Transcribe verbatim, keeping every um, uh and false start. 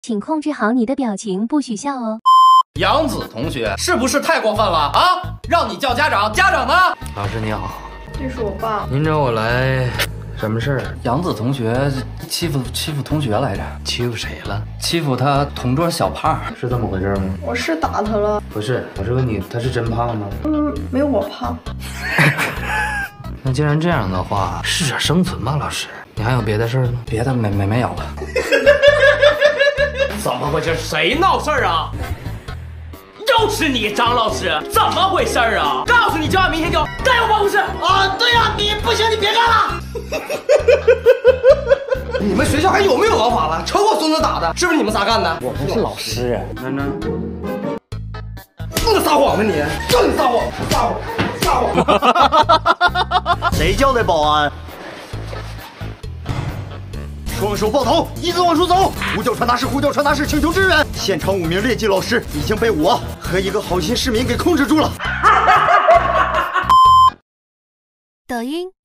请控制好你的表情，不许笑哦。 杨子同学，是不是太过分了啊？让你叫家长，家长呢？ 老师你好， 这是我爸。 您找我来，什么事儿？ 杨子同学欺负欺负同学来着， 欺负谁了？ 欺负他同桌小胖， 是这么回事吗？ 我是打他了。 不是，我是问你，他是真胖吗？ 嗯，没有我胖。 那既然这样的话，适者生存吧，老师。你还有别的事儿吗？ 别的没没没有了。 怎么回事？谁闹事儿啊？又是你，张老师，怎么回事儿啊？告诉你，就按明天就该我办公室啊！对呀、啊，你不行，你别干了。 你们学校还有没有王法了？瞅我孙子打的，是不是你们仨干的？ 我不是老师。 楠楠， 你撒谎呢你？就你撒谎，撒谎，撒谎！ 谁叫的保安？双手抱头，一字往出走。呼叫传达室，呼叫传达室，请求支援。现场五名劣迹老师已经被我和一个好心市民给控制住了。 抖音。